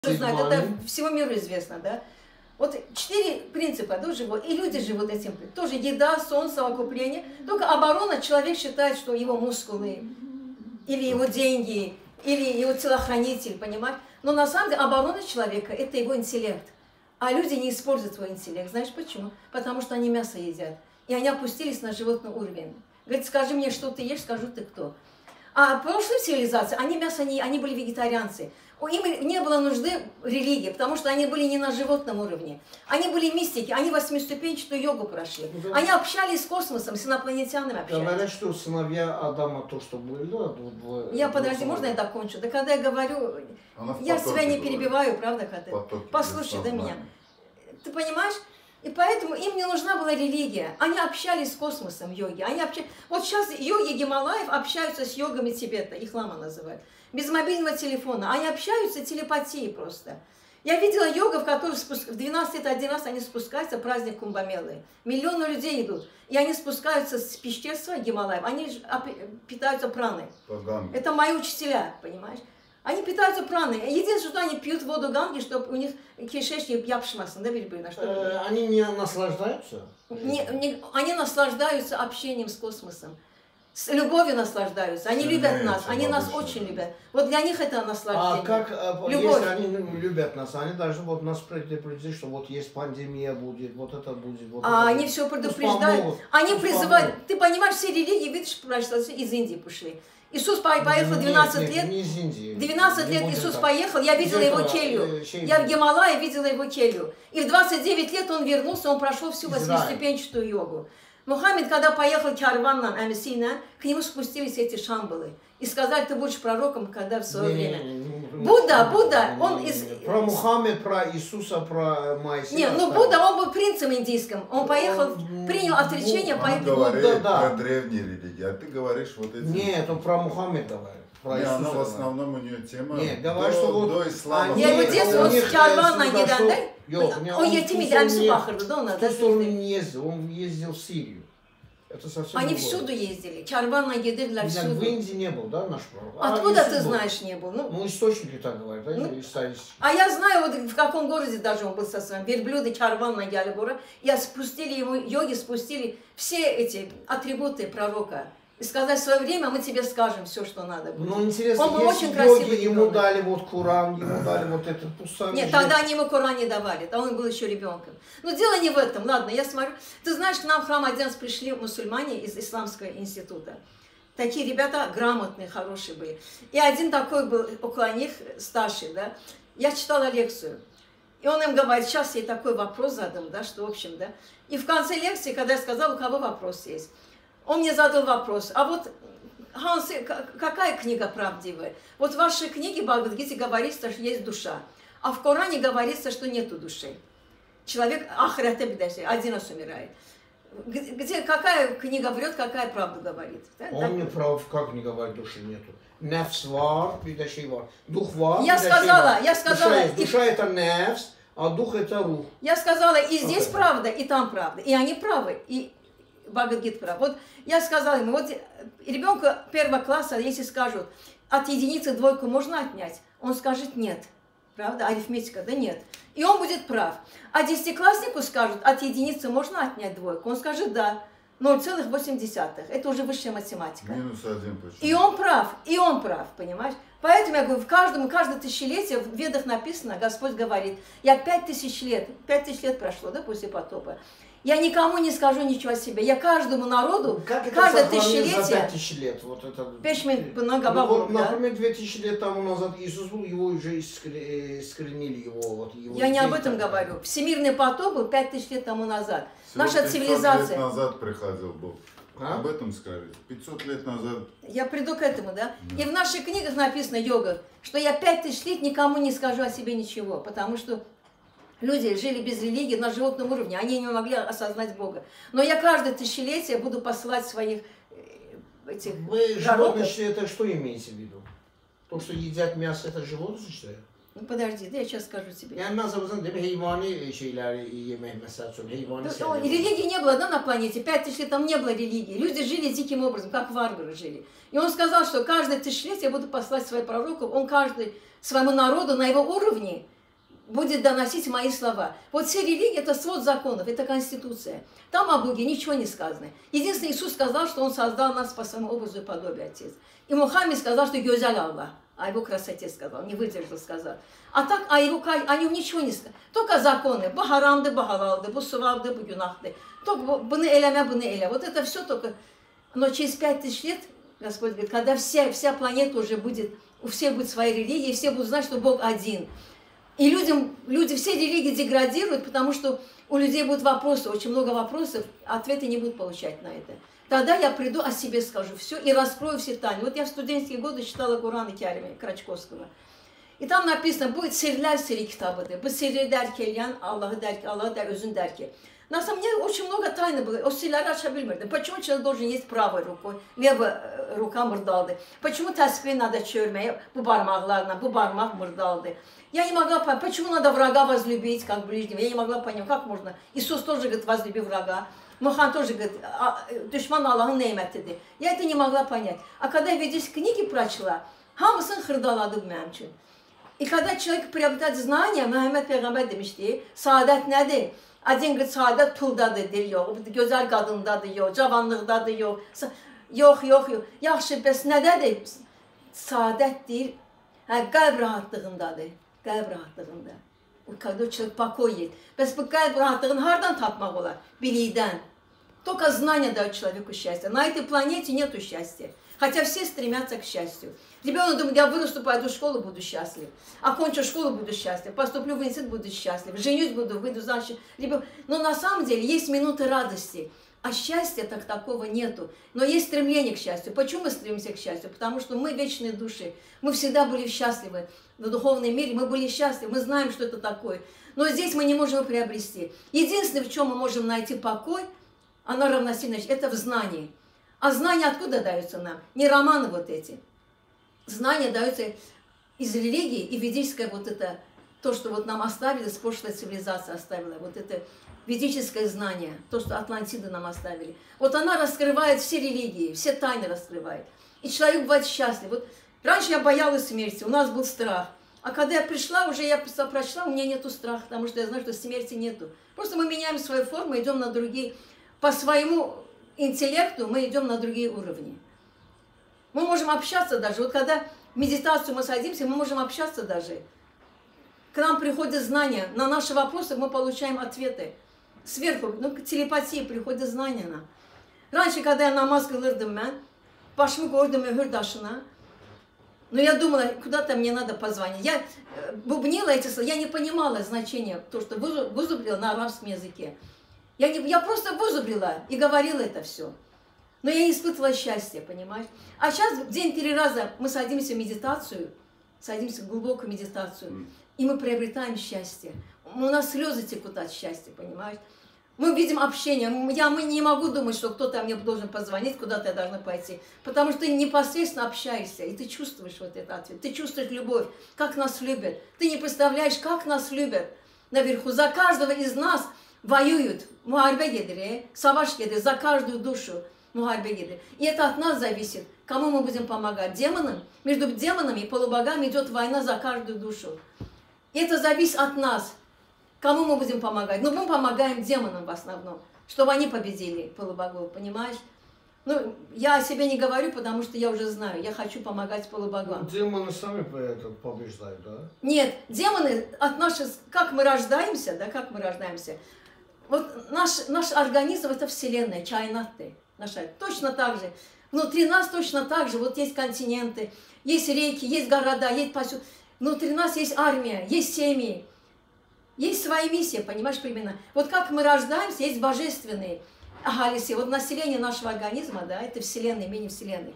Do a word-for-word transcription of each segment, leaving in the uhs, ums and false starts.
Знают, это всему миру известно, да? Вот четыре принципа, да, живут, и люди живут этим. Тоже еда, сон, совокупление. Только оборона, человек считает, что его мускулы, или его деньги, или его телохранитель, понимаешь? Но на самом деле оборона человека – это его интеллект. А люди не используют свой интеллект. Знаешь почему? Потому что они мясо едят. И они опустились на животный уровень. Говорит, скажи мне, что ты ешь, скажу ты кто. А прошлые цивилизации, они мясо не, они были вегетарианцы. Им не было нужды религии, потому что они были не на животном уровне. Они были мистики, они восьмиступенчатую йогу прошли. Да. Они общались с космосом, с инопланетянами общались. Говорят, что сыновья Адама то, что были, да? Я, подожди, можно я закончу? Да когда я говорю, Она я себя не перебиваю, правда, когда? Послушай, да меня. Ты понимаешь? И поэтому им не нужна была религия. Они общались с космосом, йоги. Они общались... Вот сейчас йоги Гималаев общаются с йогами Тибета, их лама называют. Без мобильного телефона. Они общаются телепатией просто. Я видела йогов, которые спуск... в двенадцать лет один раз они спускаются, праздник Кумбамелы. Миллионы людей идут. И они спускаются с пещер своих Гималаев. Они питаются праной. Ганги. Это мои учителя, понимаешь? Они питаются праной. Единственное, что они пьют воду Ганги, чтобы у них кишечник япшмасан, да, бельбына, что э, Они не наслаждаются? Не, не, они наслаждаются общением с космосом. С любовью наслаждаются. Они Сильнее, любят нас. Они нас да. очень любят. Вот для них это наслаждение. А как, Любовь. Если они любят нас, они должны вот нас предупредить, что вот есть пандемия будет, вот это будет. Вот а это они будет. все предупреждают. Они призывают. Ты понимаешь, все религии, видишь, из Индии пошли. Иисус поехал двенадцать лет. Не из Индии. двенадцать лет Иисус так. поехал, я видела его келью. Я в Гималае видела его келью. И в двадцать девять лет он вернулся, он прошел всю восьмиступенчатую йогу. Мухаммед, когда поехал карваном Амсина, к нему спустились эти шамбалы. И сказали, ты будешь пророком, когда в свое не, время. Не, не, не, Будда, не, Будда, не, он не, из... Про Мухаммед, про Иисуса, про Моисея. Нет, ну Будда, он был принцем индийским. Он поехал, он, принял отречение, он поехал. говорит Будда, да. про древние религии, а ты говоришь вот эти... Нет, он про Мухаммеда говорит. Не, она в основном у нее тема Нет, говорит, что вот до ислама. Я его детство, он с карвана не дай. Он етими дальше пахарда, да, у нас. Он не ездил, он ездил в Сирию. Это совсем Они другое. Всюду ездили. Чарвана еды для всюду. В Индии не был, да, наш пророк? Откуда а, ты был? знаешь, не был? Ну, ну источники так говорят, да, ну, исторически. А я знаю, вот в каком городе даже он был со своим. Верблюды Чарвана Ялибура. Я спустили ему, йоги спустили все эти атрибуты пророка. И сказать, в свое время мы тебе скажем все, что надо будет. Ну, интересно, он был очень йоги, красивый. Ему дали вот Куран, ему дали вот этот пусак. Нет, тогда они ему Куран не давали, а он был еще ребенком. Но дело не в этом, ладно, я смотрю. Ты знаешь, к нам в храм один раз пришли мусульмане из Исламского института. Такие ребята грамотные, хорошие были. И один такой был около них, старший, да. Я читала лекцию. И он им говорит, сейчас я такой вопрос задам, да, что в общем, да. И в конце лекции, когда я сказала, у кого вопрос есть, он мне задал вопрос, а вот, Ханс, какая книга правдивая? Вот в вашей книге Бхагавад-гите говорится, что есть душа, а в Коране говорится, что нету души. Человек ахирата бедаши, один раз умирает. Где, какая книга врет, какая правду говорит? Да? Он не прав, как не говорит, души нету. Нефс вар, бедаши вар. Дух вар, я сказала, я сказала. Душа, и... душа это нефс, а дух это рух. Я сказала, и здесь okay. правда, и там правда. И они правы. И Бхагавад-гита прав. Вот я сказала ему, вот ребенку первого класса, если скажут, от единицы двойку можно отнять, он скажет нет. Правда? Арифметика, да нет. И он будет прав. А десятикласснику скажут, от единицы можно отнять двойку, он скажет да. ноль целых восемь десятых. Это уже высшая математика. Минус один почему? И он прав, и он прав, понимаешь? Поэтому я говорю, в каждом, каждое тысячелетие в Ведах написано, Господь говорит, я пять тысяч лет, пять тысяч лет прошло, да, после потопа. Я никому не скажу ничего о себе. Я каждому народу, как каждое это тысячелетие... за пять тысяч лет? Вот это... Пешмин много ну, вот, да? Например, две тысячи лет тому назад Иисус был, его уже искоренили. Его, вот, его я не об этом так. говорю. Всемирный потоп был пять тысяч лет тому назад. Всего Наша цивилизация... лет назад приходил Бог. А? Об этом сказали. пятьсот лет назад. Я приду к этому, да? Mm. И в наших книгах написано, йога, что я пять тысяч лет никому не скажу о себе ничего, потому что люди жили без религии на животном уровне, они не могли осознать Бога. Но я каждое тысячелетие буду посылать своих этих Вы животные, это что имеете в виду? То, что едят мясо, это животные, что ли? Ну подожди, да я сейчас скажу тебе. Yani nazarımızın değil mi heyvani şeyler yemek mesela sonra heyvani şeyler. Религии не было, да, на планете? Пять тысяч лет там не было религии. Люди жили диким образом, как варвары жили. И он сказал, что каждое тысячелетие я буду послать своих пророков, он каждый своему народу на его уровне будет доносить мои слова. Вот все религии – это свод законов, это конституция. Там о Боге ничего не сказано. Единственное, Иисус сказал, что Он создал нас по своему образу и подобию, Отец. И Мухаммед сказал, что Гёзаль Аллах, о Его красоте сказал, не выдержал, сказал. А так о, его, о нем ничего не сказал. Только законы. Бу харамды, бу халалды, бу сувавды, бу гюнахды. Только bunu элемя, bunu эля. Вот это все только. Но через пять тысяч лет, Господь говорит, когда вся, вся планета уже будет, у всех будет свои религии, все будут знать, что Бог один. И людям, люди, все религии деградируют, потому что у людей будут вопросы, очень много вопросов, ответы не будут получать на это. Тогда я приду, о себе скажу все и раскрою все тайны. Вот я в студенческие годы читала Куран Керим Крачковского. И там написано, будет серлер сери китабыды, bu sirri der ki yani Allah'ı der ki, Allah'ı der, özün der ki. На самом деле очень много тайны было. О серлери açabilmirdim. Почему человек должен есть правой рукой, левая рука мырдалды? Почему тәсбih надо çörmeye, bu parmaklarla, bu parmak мырдалды? Я не могла понять, почему надо врага возлюбить, как ближнего. Я не могла понять, как можно. Иисус тоже говорит, возлюби врага. Мухан тоже говорит, düşman Allah'ın nimetidir. Я это не могла понять. А когда я ведись книги прочла, hamısını xırdaladım mənim üçün. И когда человек приобретает знания, Məhəmməd Peyğəmbər demişdi, saadət nədir? Adın qız saadət puldadır, deyir, yox, gözəl qadındadır, yox, cavanlıqdadır, yox, yox, yox, yox. Yaxşı, bəs nədədir? Saadət deyir, hə, qəlb rahatlığındadır, qəlb rahatlığında. O kadar человек покой есть. Bəs bu qəlb rahatlığını hardan tapmaq olar? Bilikdən. Только знание дает человеку счастье. На этой планете нету счастья. Хотя все стремятся к счастью. Ребенок думает, я вырасту, пойду в школу, буду счастлив. Окончу школу, буду счастлив. Поступлю в институт, буду счастлив. Женюсь буду, выйду замуж. Но на самом деле есть минуты радости. А счастья так такого нету. Но есть стремление к счастью. Почему мы стремимся к счастью? Потому что мы вечные души. Мы всегда были счастливы. В духовном мире мы были счастливы. Мы знаем, что это такое. Но здесь мы не можем его приобрести. Единственное, в чем мы можем найти покой, оно равносильно, это в знании. А знания откуда даются нам? Не романы вот эти. Знания даются из религии и ведическое вот это, то, что вот нам оставили, с прошлой цивилизации оставила, вот это ведическое знание, то, что Атлантиды нам оставили. Вот она раскрывает все религии, все тайны раскрывает. И человек бывает счастлив. Вот раньше я боялась смерти, у нас был страх. А когда я пришла, уже я прочла, у меня нету страха, потому что я знаю, что смерти нету. Просто мы меняем свою форму, идем на другие, по своему интеллекту мы идем на другие уровни. Мы можем общаться даже. Вот когда в медитацию мы садимся, мы можем общаться даже. К нам приходят знания. На наши вопросы мы получаем ответы. Сверху, ну, к телепатии приходят знания нам. Раньше, когда я намаз кылырdım ben, başımı koydum mühür taşına. Но я думала, куда-то мне надо позвонить. Я бубнила эти слова, я не понимала значения, то, что вызубрила на арабском языке. Я, не, я просто вызубрила и говорила это все. Но я не испытывала счастья, понимаешь? А сейчас в день три раза мы садимся в медитацию, садимся в глубокую медитацию, и мы приобретаем счастье. У нас слезы текут от счастья, понимаешь? Мы видим общение. Я мы не могу думать, что кто-то мне должен позвонить, куда-то я должна пойти. Потому что ты непосредственно общаешься, и ты чувствуешь вот этот ответ. Ты чувствуешь любовь, как нас любят. Ты не представляешь, как нас любят наверху. За каждого из нас воюют. Muharebe gelir, savaş gelir, за каждую душу muharebe gelir. И это от нас зависит, кому мы будем помогать. Демонам, между демонами и полубогами идет война за каждую душу. И это зависит от нас, кому мы будем помогать. Но мы помогаем демонам в основном, чтобы они победили полубогов, понимаешь? Ну, я о себе не говорю, потому что я уже знаю, я хочу помогать полубогам. Демоны сами это побеждают, да? Нет, демоны от наших, как мы рождаемся, да, как мы рождаемся. Вот наш, наш организм это вселенная, чайнаты, наша, точно так же. Внутри нас точно так же, вот есть континенты, есть реки, есть города, есть поселки. Внутри нас есть армия, есть семьи, есть свои миссии, понимаешь, примерно. Вот как мы рождаемся, есть божественные агалисы. Вот население нашего организма, да, это вселенная, мини-вселенная.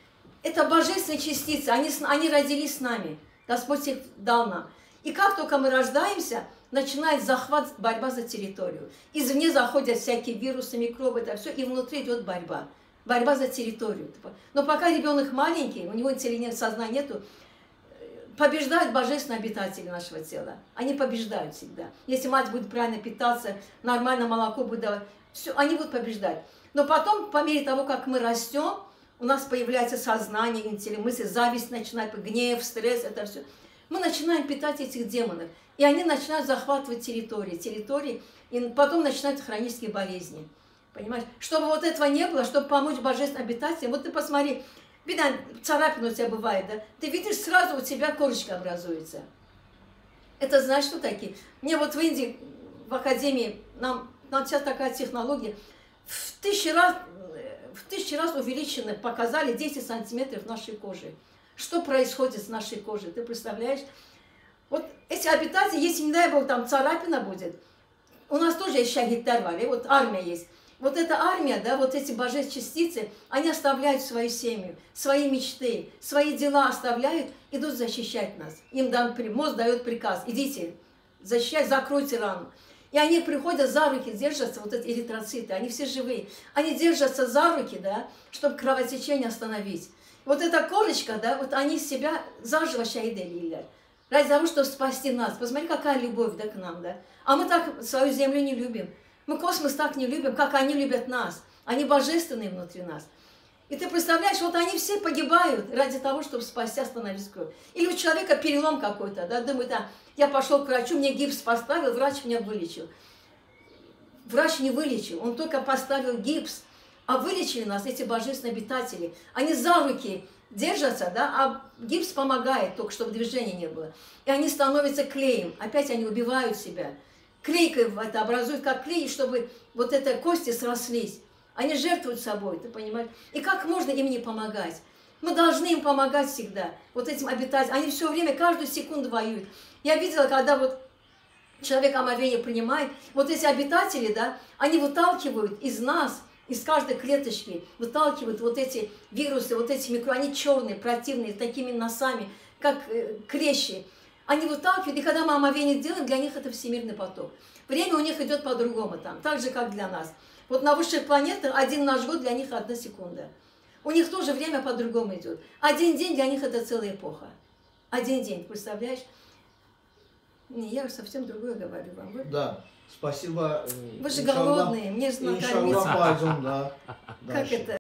Это божественные частицы, они, они родились с нами, Господь их дал нам. И как только мы рождаемся, начинает захват, борьба за территорию. Извне заходят всякие вирусы, микробы, это все, и внутри идет борьба. Борьба за территорию. Но пока ребенок маленький, у него интеллигентного сознания нету, побеждают божественные обитатели нашего тела. Они побеждают всегда. Если мать будет правильно питаться, нормально молоко будет давать, все, они будут побеждать. Но потом, по мере того, как мы растем, у нас появляется сознание, интеллект, мысли, зависть начинает, гнев, стресс, это все. Мы начинаем питать этих демонов, и они начинают захватывать территории, территории, и потом начинаются хронические болезни. Понимаешь? Чтобы вот этого не было, чтобы помочь божественным обитателям, вот ты посмотри, видно, царапина у тебя бывает, да? Ты видишь, сразу у тебя корочка образуется. Это знаешь, что такие? Мне вот в Индии, в академии, нам, нам сейчас такая технология, в тысячи раз, в тысячи раз увеличены, показали десять сантиметров нашей кожи. Что происходит с нашей кожей, ты представляешь? Вот эти обитатели, если, не дай бог, там царапина будет, у нас тоже есть шагид-дарвали, вот армия есть. Вот эта армия, да, вот эти божественные частицы, они оставляют свою семью, свои мечты, свои дела оставляют, идут защищать нас. Им дан, мозг дает приказ, идите, защищать, закройте рану. И они приходят за руки, держатся, вот эти эритроциты, они все живые. Они держатся за руки, да, чтобы кровотечение остановить. Вот эта корочка, да, вот они себя заживо шаиделили. Ради того, чтобы спасти нас. Посмотри, какая любовь, да, к нам, да. А мы так свою землю не любим. Мы космос так не любим, как они любят нас. Они божественные внутри нас. И ты представляешь, вот они все погибают ради того, чтобы спасти, остановить кровь. Или у человека перелом какой-то, да, думает, да, я пошел к врачу, мне гипс поставил, врач меня вылечил. Врач не вылечил, он только поставил гипс. А вылечили нас эти божественные обитатели. Они за руки держатся, да, а гипс помогает только, чтобы движения не было. И они становятся клеем, опять они убивают себя. Клейкой это образует как клей, чтобы вот это кости срослись. Они жертвуют собой, ты понимаешь? И как можно им не помогать? Мы должны им помогать всегда, вот этим обитателям. Они все время, каждую секунду воюют. Я видела, когда вот человек омовение принимает, вот эти обитатели, да, они выталкивают из нас, из каждой клеточки, выталкивают вот эти вирусы, вот эти микро, они черные, противные, с такими носами, как э, клещи. Они выталкивают, и когда мы омовение делаем, для них это всемирный поток. Время у них идет по-другому там, так же, как для нас. Вот на высших планетах один наш год для них одна секунда. У них тоже время по-другому идет. Один день для них это целая эпоха. Один день, представляешь? Не, я совсем другое говорю вам. Вы... Да, спасибо. Вы же голодные, мне же накормить. Иншаллах, пойдем, да. Как это?